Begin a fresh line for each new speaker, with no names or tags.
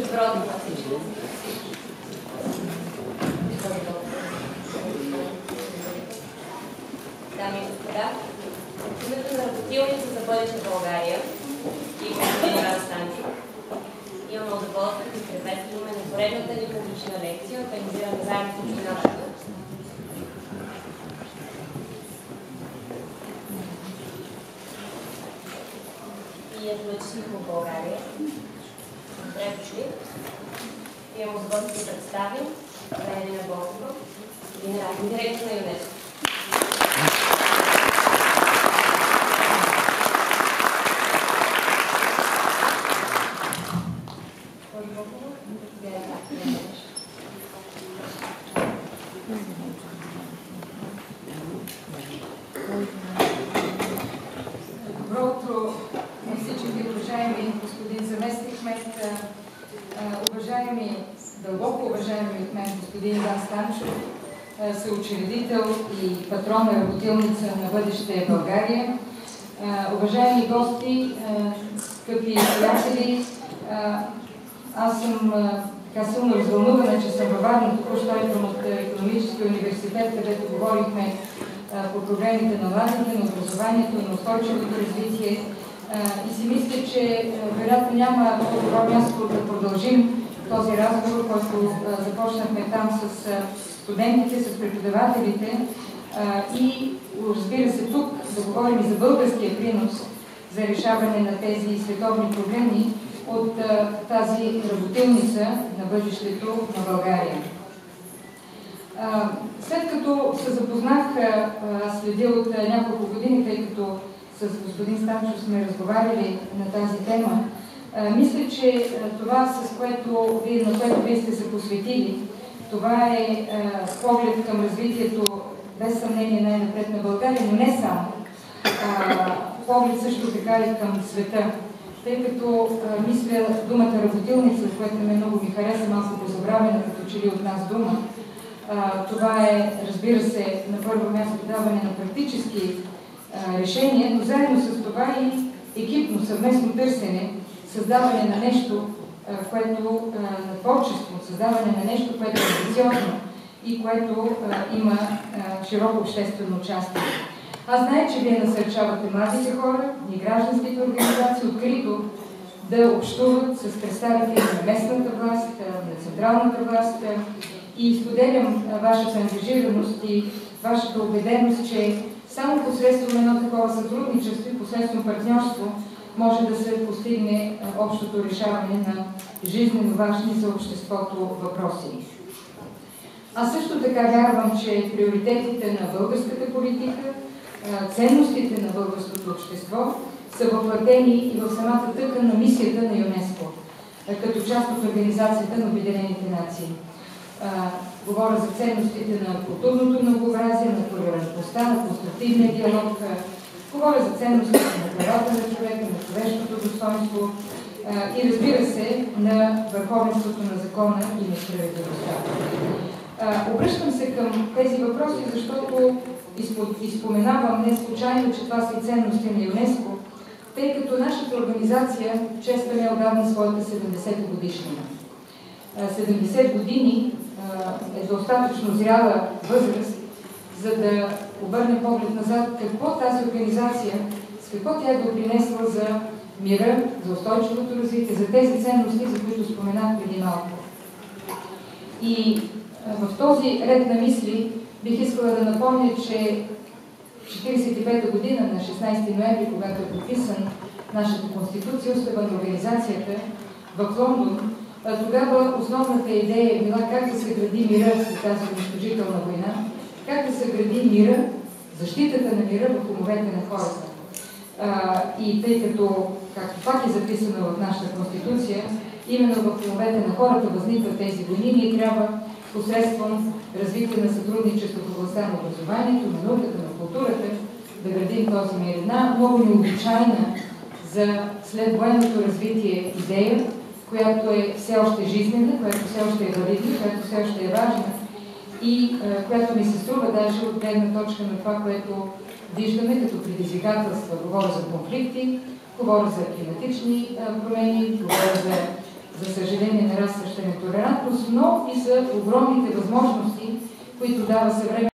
добро на всички. Дами и господа, от името на работилница за бъдеща България и господин Иван Станчев имаме удоволствие да приветстваме на поредната ни публична лекция, организирана заедно с общината. И етнически в България. Добре дошли. Имам удоволствие да представим Елена Болкова, генерален директор на ЮНЕСКО.
Добро утро на всички, уважаеми господин заместник-кмет, уважаеми, дълбоко уважаеми от мен господин Иван Станчев, съучредител и патрон на работилница на бъдеща България, уважаеми гости, скъпи приятели, аз съм така силно развълнувана, че съм във Варна, току-що идвам от Икономическия университет, където говорихме по проблемите на младите, на образованието, на устойчивото развитие. И си мисля, че вероятно няма по-добро място да продължим този разговор, който започнахме там с студентите, с преподавателите и разбира се тук да говорим за българския принос за решаване на тези световни проблеми от тази работилница на бъдещето на България. След като се запознах, следя от няколко години, тъй като с господин Станчев сме разговаряли на тази тема, мисля, че това, на което вие сте се посветили, това е поглед към развитието, без съмнение най-напред на България, но не само. Поглед също така и към света. Тъй като мисля думата работилница, която много ми хареса, малко позабравена, като че ли от нас дума, това е, разбира се, на първо място даване на практически решения, но заедно с това и екипно, съвместно търсене, създаване на нещо, което на творчество, създаване на нещо, което е амбициозно и което има широко обществено участие. Аз знае, че вие насърчавате младите хора и гражданските организации открито да общуват с представители на местната власт, на централната власт и споделям вашата ангажираност и вашата убеденост, че само посредством едно такова сътрудничество и посредством партньорство може да се постигне общото решаване на жизнено важни за обществото въпроси. Аз също така вярвам, че приоритетите на българската политика, ценностите на българското общество са въплатени и в самата тъкан на мисията на ЮНЕСКО, като част от Организацията на Обединените нации. Говоря за ценностите на културното многообразие, на толерантността, на конструктивния диалог, говоря за ценностите на правата на човека, на човешкото достоинство и, разбира се, на върховенството на закона и на справедливостта. Обръщам се към тези въпроси, защото изпоменавам не случайно, че това са и ценности на ЮНЕСКО, тъй като нашата организация честваме отдавна своята 70-та годишнина. 70 години е достатъчно зряла възраст, за да обърнем поглед назад какво тази организация, с какво тя е допринесла за мира, за устойчивото развитие, за тези ценности, за които споменах преди малко. И в този ред на мисли бих искала да напомня, че 1945 година, на 16 ноември, когато е подписан нашата конституция, устава на организацията в Лондон, тогава основната идея е била как да се гради мира след тази унищожителна война, как да се гради мира, защитата на мира в умовете на хората. И тъй като, както пак е записано в нашата конституция, именно в умовете на хората възникват тези войни, ние трябва посредством развитие на сътрудничество в областта на образованието, на науката, на културата, да градим този мир. Една много необичайна за следвоенното развитие идея, която е все още жизнена, която все още е валидна, която все още е важна и която ми се струва даже от гледна точка на това, което виждаме като предизвикателства. Говоря за конфликти, говоря за климатични промени, говоря за за съжаление, нарастваща нетолерантност, но и за огромните възможности, които дава съвременната